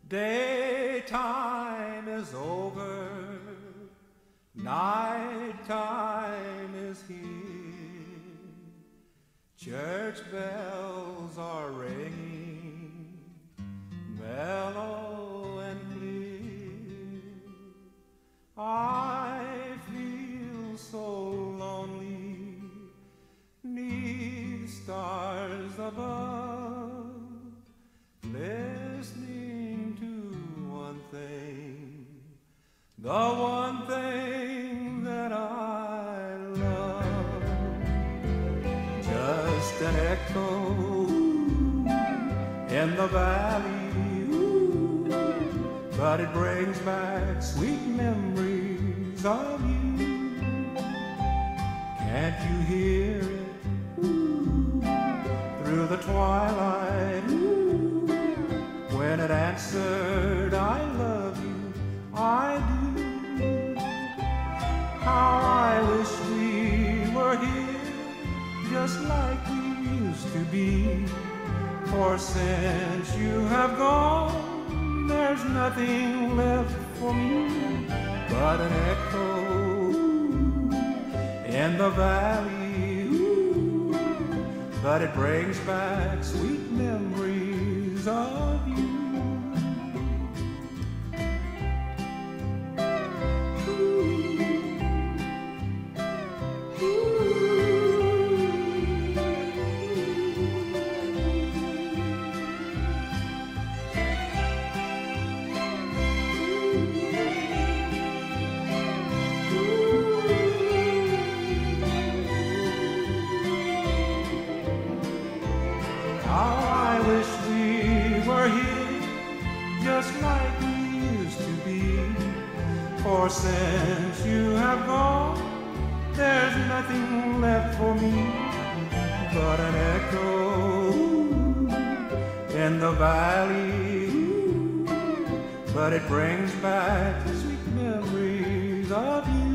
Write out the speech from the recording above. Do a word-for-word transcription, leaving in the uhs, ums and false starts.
Daytime is over, nighttime is here. Church bells are ringing, mellow and clear. I feel so lonely, 'neath stars above, listening to one thing, the one thing that I love. Just an echo in the valley, ooh, but it brings back sweet memories of you. Can't you hear it, ooh, through the twilight, ooh, when it answered, I love you, I do. How I wish we were here, just like we used to be. For since you have gone, there's nothing left for me but an echo in the valley, ooh, but it brings back sweet memories of you. For since you have gone, there's nothing left for me but an echo in the valley, but it brings back sweet memories of you.